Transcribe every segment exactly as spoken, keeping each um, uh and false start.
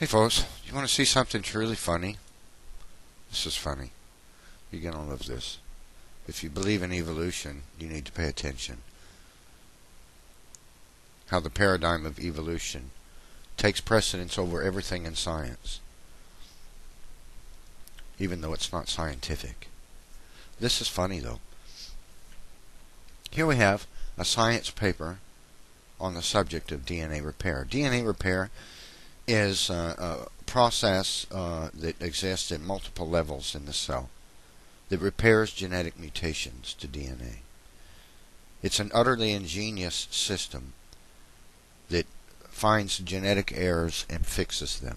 Hey folks, you want to see something truly funny? This is funny. You're going to love this. If you believe in evolution, you need to pay attention. How the paradigm of evolution takes precedence over everything in science, even though it's not scientific. This is funny though. Here we have a science paper on the subject of D N A repair. D N A repair is uh, a process uh, that exists at multiple levels in the cell that repairs genetic mutations to D N A. It's an utterly ingenious system that finds genetic errors and fixes them.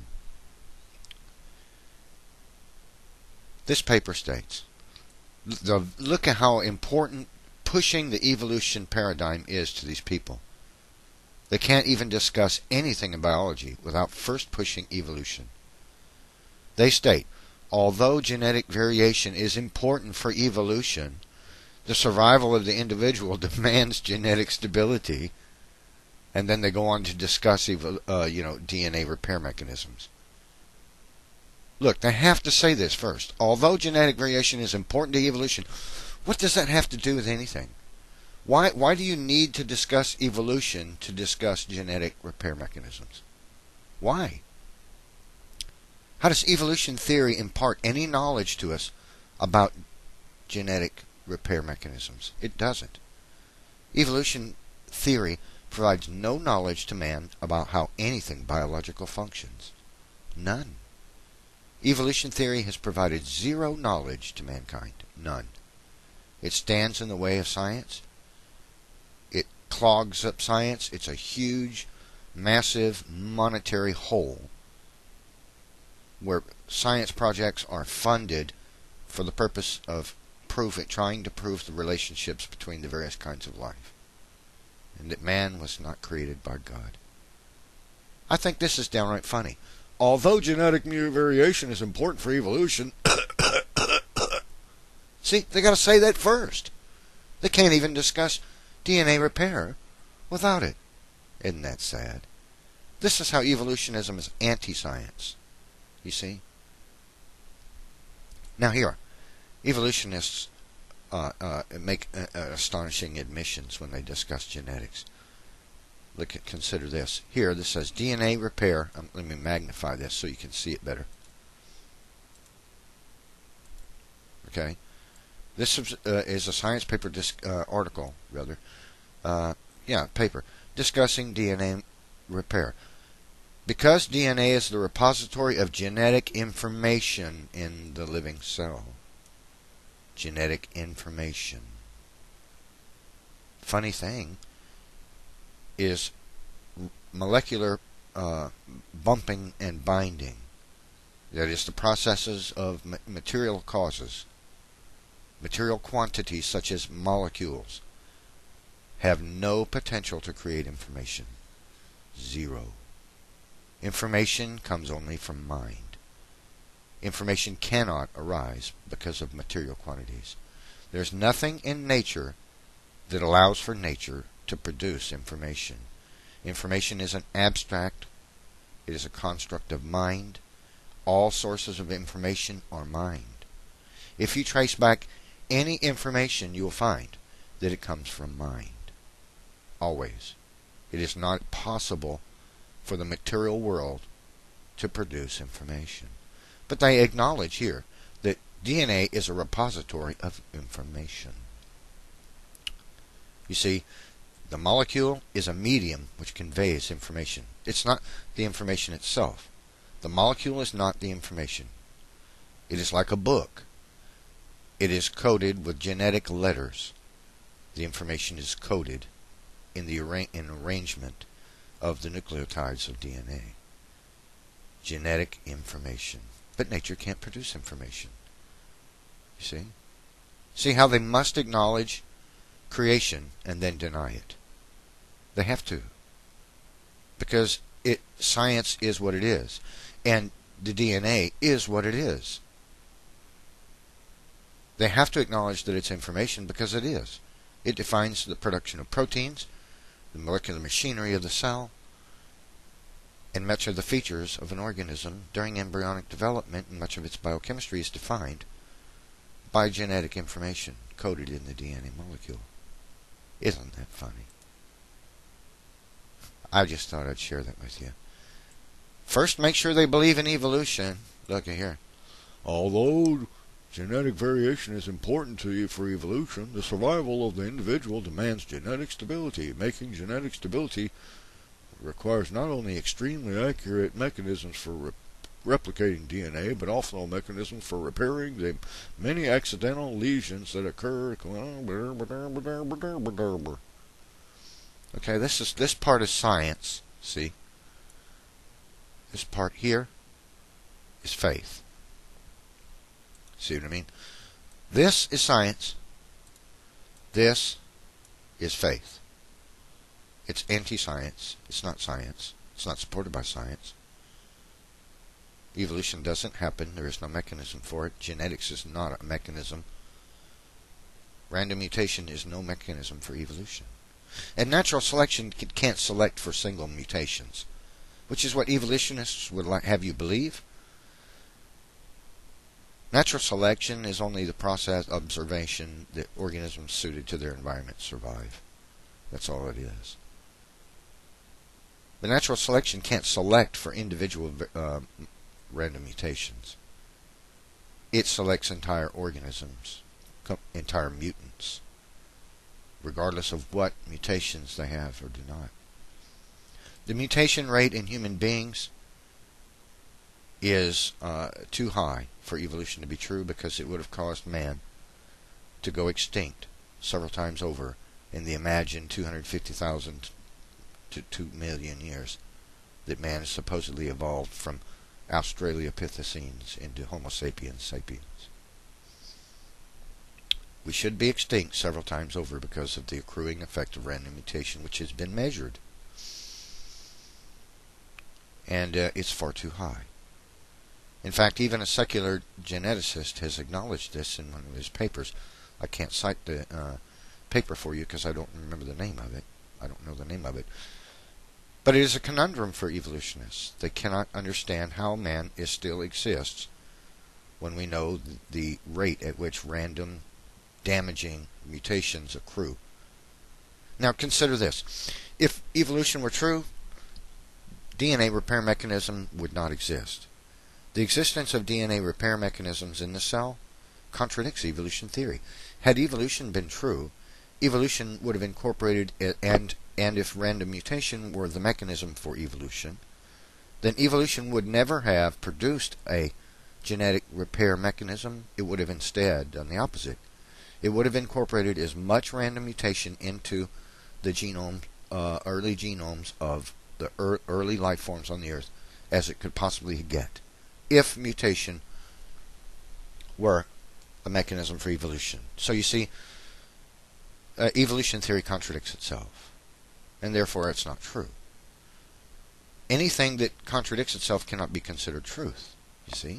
This paper states, the, look at how important pushing the evolution paradigm is to these people. They can't even discuss anything in biology without first pushing evolution. They state, although genetic variation is important for evolution, the survival of the individual demands genetic stability. And then they go on to discuss uh, you know, D N A repair mechanisms. Look, they have to say this first. Although genetic variation is important to evolution, what does that have to do with anything? Why, why do you need to discuss evolution to discuss genetic repair mechanisms? Why? How does evolution theory impart any knowledge to us about genetic repair mechanisms? It doesn't. Evolution theory provides no knowledge to man about how anything biological functions. None. Evolution theory has provided zero knowledge to mankind. None. It stands in the way of science. It clogs up science. It's a huge, massive monetary hole where science projects are funded for the purpose of proving, trying to prove the relationships between the various kinds of life, and that man was not created by God. I think this is downright funny. Although genetic variation is important for evolution, see, they got to say that first. They can't even discuss D N A repair without it. Isn't that sad? This is how evolutionism is anti-science. You see? Now here, evolutionists uh, uh, make uh, uh, astonishing admissions when they discuss genetics. Look at, consider this. Here, this says D N A repair. Um, let me magnify this so you can see it better. Okay, this is, uh, is a science paper disc, uh, article, rather. Uh, yeah, paper discussing D N A repair. Because D N A is the repository of genetic information in the living cell. Genetic information. Funny thing is molecular uh, bumping and binding. That is the processes of ma material causes. Material quantities such as molecules have no potential to create information. Zero. Information comes only from mind. Information cannot arise because of material quantities. There's nothing in nature that allows for nature to produce information. Information is an abstract. It is a construct of mind. All sources of information are mind. If you trace back any information, you will find that it comes from mind. Always. It is not possible for the material world to produce information. But they acknowledge here that D N A is a repository of information. You see, the molecule is a medium which conveys information. It's not the information itself. The molecule is not the information. It is like a book. It is coded with genetic letters. The information is coded in the arra in arrangement of the nucleotides of D N A. Genetic information. But nature can't produce information. You see? See how they must acknowledge creation and then deny it. They have to. Because it science is what it is. And the D N A is what it is. They have to acknowledge that it's information because it is. It defines the production of proteins, the molecular machinery of the cell, And much of the features of an organism during embryonic development and much of its biochemistry is defined by genetic information coded in the D N A molecule. Isn't that funny? I just thought I'd share that with you. First, make sure they believe in evolution. Look at here. Although genetic variation is important to you for evolution, the survival of the individual demands genetic stability. Making genetic stability requires not only extremely accurate mechanisms for re replicating D N A, but also mechanisms for repairing the many accidental lesions that occur. Okay, this is this part is science. See, this part here is faith. See what I mean? This is science. This is faith. It's anti-science. It's not science. It's not supported by science. Evolution doesn't happen. There is no mechanism for it. Genetics is not a mechanism. Random mutation is no mechanism for evolution. And natural selection can't select for single mutations, which is what evolutionists would like have you believe. Natural selection is only the process observation that organisms suited to their environment survive. That's all it is. But natural selection can't select for individual uh, random mutations. It selects entire organisms, entire mutants, regardless of what mutations they have or do not. The mutation rate in human beings is uh, too high for evolution to be true, because it would have caused man to go extinct several times over in the imagined two hundred fifty thousand to two million years that man has supposedly evolved from Australopithecines into Homo sapiens sapiens. We should be extinct several times over because of the accruing effect of random mutation, which has been measured. And uh, it's far too high. In fact, even a secular geneticist has acknowledged this in one of his papers. I can't cite the uh, paper for you because I don't remember the name of it. I don't know the name of it. But it is a conundrum for evolutionists. They cannot understand how man is still exists when we know the rate at which random damaging mutations accrue. Now consider this. If evolution were true, D N A repair mechanism would not exist. The existence of D N A repair mechanisms in the cell contradicts evolution theory. Had evolution been true, evolution would have incorporated it, and and if random mutation were the mechanism for evolution, then evolution would never have produced a genetic repair mechanism. It would have instead done the opposite. It would have incorporated as much random mutation into the genome, uh, early genomes of the er early life forms on the Earth as it could possibly get, if mutation were a mechanism for evolution. So you see, uh, evolution theory contradicts itself, and therefore it's not true. Anything that contradicts itself cannot be considered truth, you see.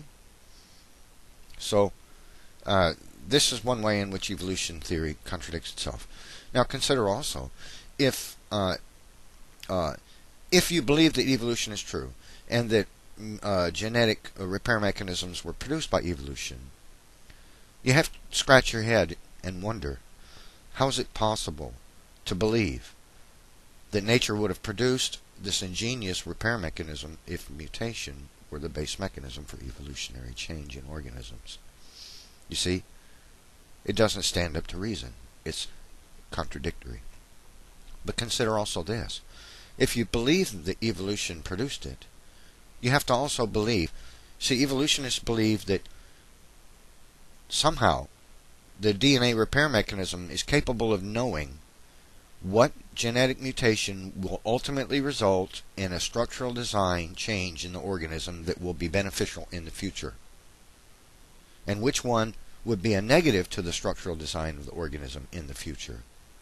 So uh, this is one way in which evolution theory contradicts itself. Now consider also, if uh, uh, if you believe that evolution is true, and that uh, genetic uh, repair mechanisms were produced by evolution, you have to scratch your head and wonder, how is it possible to believe that nature would have produced this ingenious repair mechanism if mutation were the base mechanism for evolutionary change in organisms? You see, it doesn't stand up to reason. It's contradictory. But consider also this. If you believe that evolution produced it, you have to also believe, see, evolutionists believe that somehow the D N A repair mechanism is capable of knowing what genetic mutation will ultimately result in a structural design change in the organism that will be beneficial in the future, and which one would be a negative to the structural design of the organism in the future.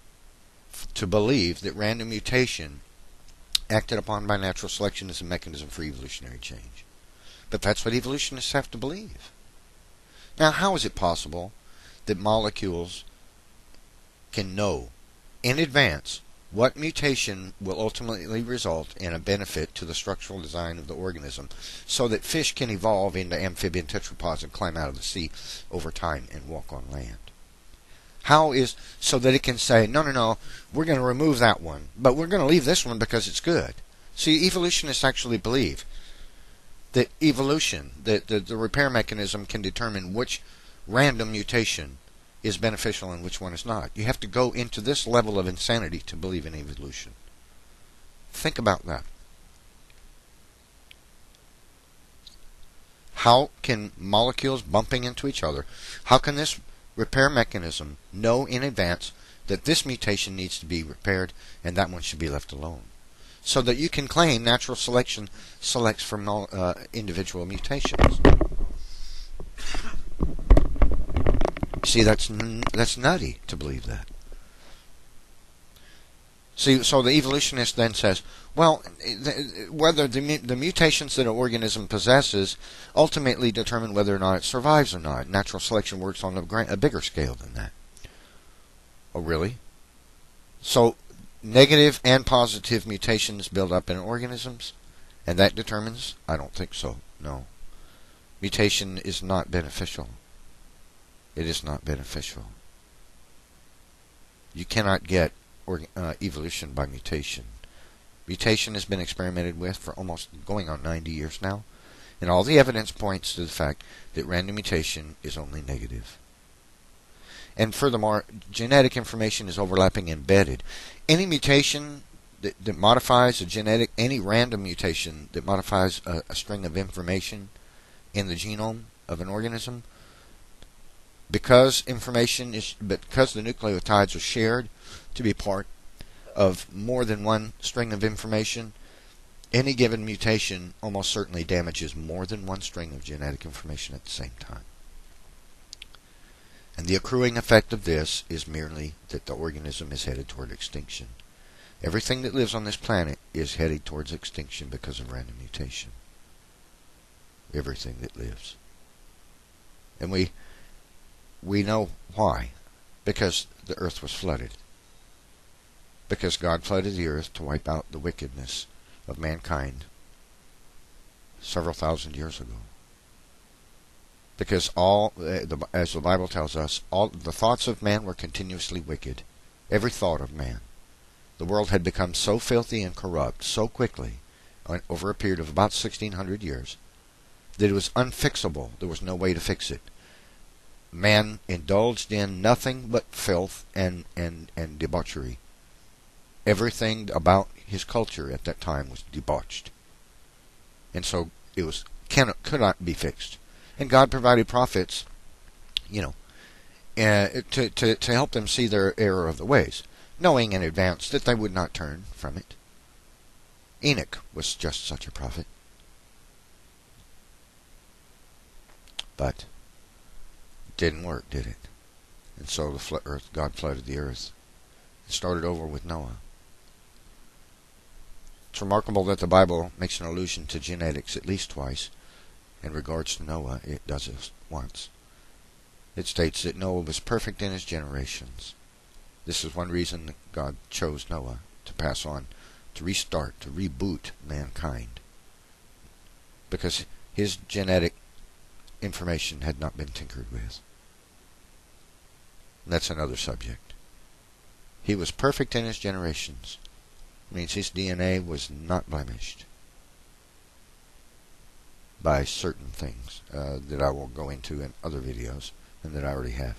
To believe that random mutation acted upon by natural selection is a mechanism for evolutionary change. But that's what evolutionists have to believe. Now, how is it possible that molecules can know in advance what mutation will ultimately result in a benefit to the structural design of the organism so that fish can evolve into amphibian tetrapods and climb out of the sea over time and walk on land? How is, so that it can say, no, no, no, we're going to remove that one, but we're going to leave this one because it's good. See, evolutionists actually believe that evolution, that the, the repair mechanism can determine which random mutation is beneficial and which one is not. You have to go into this level of insanity to believe in evolution. Think about that. How can molecules bumping into each other, how can this repair mechanism know in advance that this mutation needs to be repaired and that one should be left alone? So that you can claim natural selection selects from uh, individual mutations. See, that's that's nutty to believe that. See, so the evolutionist then says, well, whether the, the mutations that an organism possesses ultimately determine whether or not it survives or not. Natural selection works on a, grand, a bigger scale than that. Oh, really? So, negative and positive mutations build up in organisms, and that determines? I don't think so, no. Mutation is not beneficial. It is not beneficial. You cannot get or, uh, evolution by mutation. Mutation has been experimented with for almost going on ninety years now, and all the evidence points to the fact that random mutation is only negative. And furthermore, genetic information is overlapping embedded. Any mutation that, that modifies a genetic, any random mutation that modifies a, a string of information in the genome of an organism, because information is, because the nucleotides are shared to be part of more than one string of information, any given mutation almost certainly damages more than one string of genetic information at the same time. And the accruing effect of this is merely that the organism is headed toward extinction. Everything that lives on this planet is headed towards extinction because of random mutation. Everything that lives. And we we know why. Because the earth was flooded. Because God flooded the earth to wipe out the wickedness of mankind several thousand years ago. Because all, as the Bible tells us, all the thoughts of man were continuously wicked. Every thought of man. The world had become so filthy and corrupt so quickly, over a period of about sixteen hundred years, that it was unfixable. There was no way to fix it. Man indulged in nothing but filth and, and, and debauchery. Everything about his culture at that time was debauched. And so it was cannot, could not be fixed. And God provided prophets, you know, uh, to, to, to help them see their error of the ways, knowing in advance that they would not turn from it. Enoch was just such a prophet. But it didn't work, did it? And so the flood, earth, God flooded the earth. It started over with Noah. It's remarkable that the Bible makes an allusion to genetics at least twice. In regards to Noah, it does it once. It states that Noah was perfect in his generations. This is one reason that God chose Noah, to pass on, to restart, to reboot mankind. Because his genetic information had not been tinkered with. That's another subject. He was perfect in his generations. It means his D N A was not blemished by certain things uh, that I will go into in other videos and that I already have.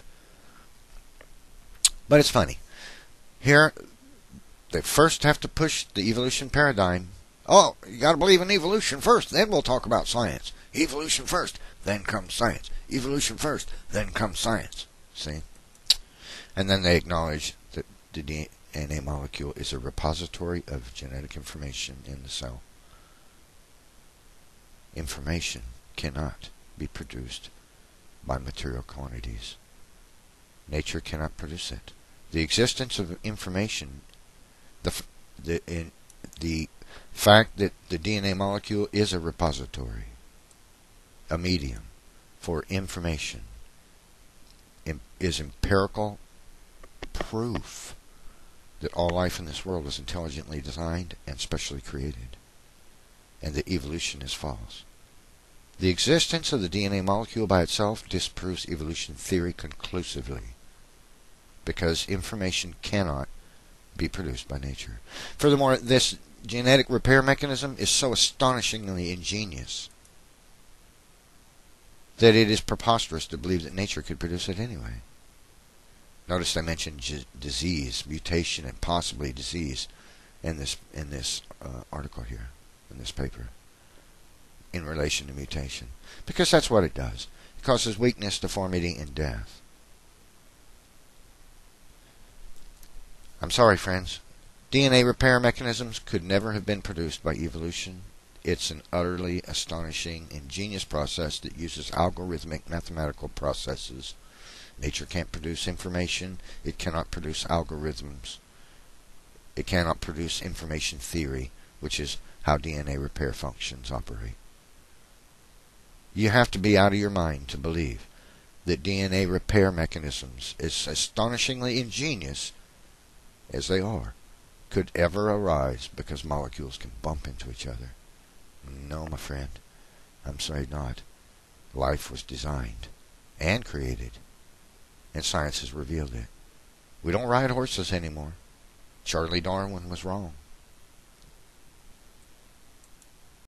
But it's funny. Here, they first have to push the evolution paradigm. Oh, you got to believe in evolution first, then we'll talk about science. Evolution first, then comes science. Evolution first, then comes science. See? And then they acknowledge that the D N A molecule is a repository of genetic information in the cell. Information cannot be produced by material quantities. Nature cannot produce it. The existence of information, the the in, the fact that the D N A molecule is a repository, a medium for information, is empirical proof that all life in this world is intelligently designed and specially created, and that evolution is false. The existence of the D N A molecule by itself disproves evolution theory conclusively, because information cannot be produced by nature. Furthermore, this genetic repair mechanism is so astonishingly ingenious that it is preposterous to believe that nature could produce it anyway. Notice I mentioned g- disease, mutation, and possibly disease in this in this uh, article here, in this paper, in relation to mutation, because that's what it does. It causes weakness, deformity, and death. I'm sorry, friends. D N A repair mechanisms could never have been produced by evolution. It's an utterly astonishing, ingenious process that uses algorithmic mathematical processes. Nature can't produce information. It cannot produce algorithms. It cannot produce information theory, which is how D N A repair functions operate. You have to be out of your mind to believe that D N A repair mechanisms, as astonishingly ingenious as they are, could ever arise because molecules can bump into each other. No, my friend, I'm sorry not. Life was designed and created, and science has revealed it. We don't ride horses anymore. Charlie Darwin was wrong.